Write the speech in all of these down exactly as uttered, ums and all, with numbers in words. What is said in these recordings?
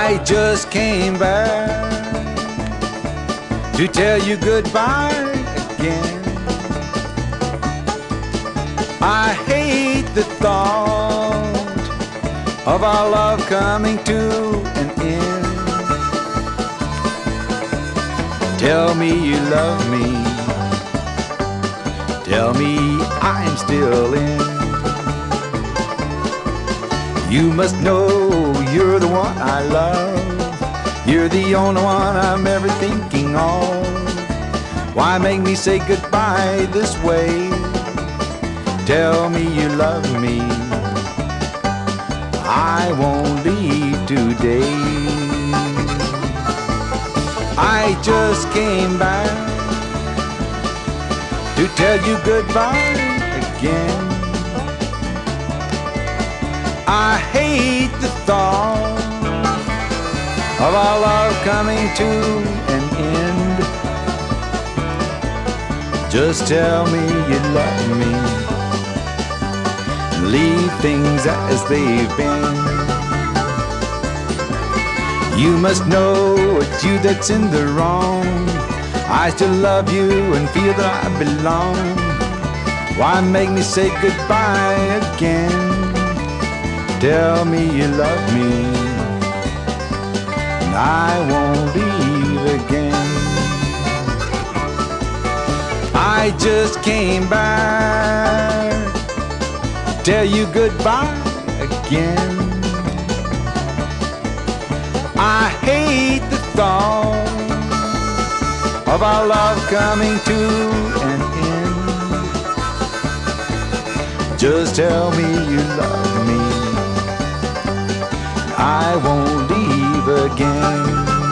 I just came back to tell you goodbye again. I hate the thought of our love coming to an end. Tell me you love me, tell me I'm still in. You must know you're the one I love, you're the only one I'm ever thinking of. Why make me say goodbye this way? Tell me you love me, I won't leave today. I just came back to tell you goodbye again. I hate the thought of our love coming to an end. Just tell me you love me, leave things as they've been. You must know it's you that's in the wrong. I still love you and feel that I belong. Why make me say goodbye again? Tell me you love me, and I won't leave again. I just came back, tell you goodbye again. I hate the thought of our love coming to an end. Just tell me you love me, I won't leave again.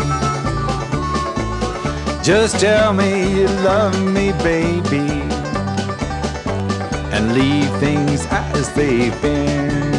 Just tell me you love me, baby, and leave things as they've been.